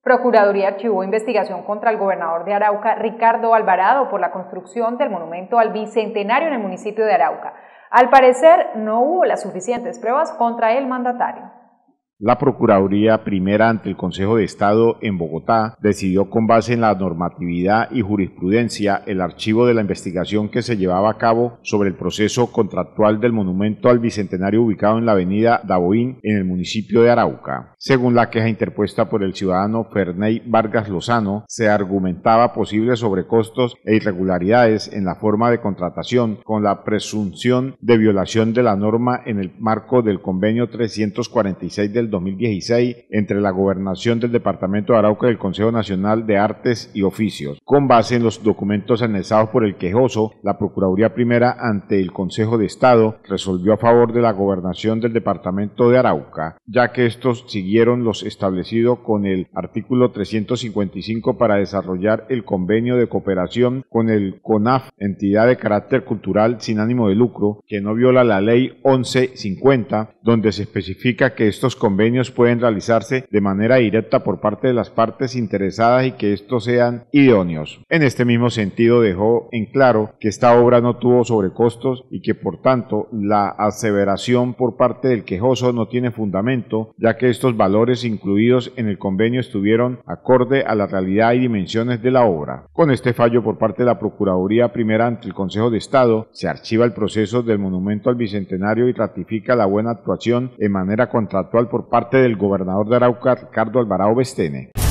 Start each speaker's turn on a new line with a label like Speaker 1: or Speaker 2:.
Speaker 1: Procuraduría archivó investigación contra el gobernador de Arauca, Ricardo Alvarado, por la construcción del monumento al Bicentenario en el municipio de Arauca. Al parecer, no hubo las suficientes pruebas contra el mandatario.
Speaker 2: La Procuraduría Primera ante el Consejo de Estado en Bogotá decidió, con base en la normatividad y jurisprudencia, el archivo de la investigación que se llevaba a cabo sobre el proceso contractual del monumento al Bicentenario ubicado en la avenida Davoín en el municipio de Arauca. Según la queja interpuesta por el ciudadano Ferney Vargas Lozano, se argumentaba posibles sobrecostos e irregularidades en la forma de contratación, con la presunción de violación de la norma en el marco del convenio 346 del 2016 entre la Gobernación del Departamento de Arauca y el Consejo Nacional de Artes y Oficios. Con base en los documentos anexados por el quejoso, la Procuraduría Primera ante el Consejo de Estado resolvió a favor de la Gobernación del Departamento de Arauca, ya que estos siguieron los establecido con el artículo 355 para desarrollar el convenio de cooperación con el CONAF, entidad de carácter cultural sin ánimo de lucro, que no viola la Ley 1150, donde se especifica que estos convenios pueden realizarse de manera directa por parte de las partes interesadas y que estos sean idóneos. En este mismo sentido, dejó en claro que esta obra no tuvo sobrecostos y que, por tanto, la aseveración por parte del quejoso no tiene fundamento, ya que estos valores incluidos en el convenio estuvieron acorde a la realidad y dimensiones de la obra. Con este fallo por parte de la Procuraduría Primera ante el Consejo de Estado, se archiva el proceso del monumento al Bicentenario y ratifica la buena actuación en manera contractual por parte del gobernador de Arauca, Ricardo Alvarado Bestene.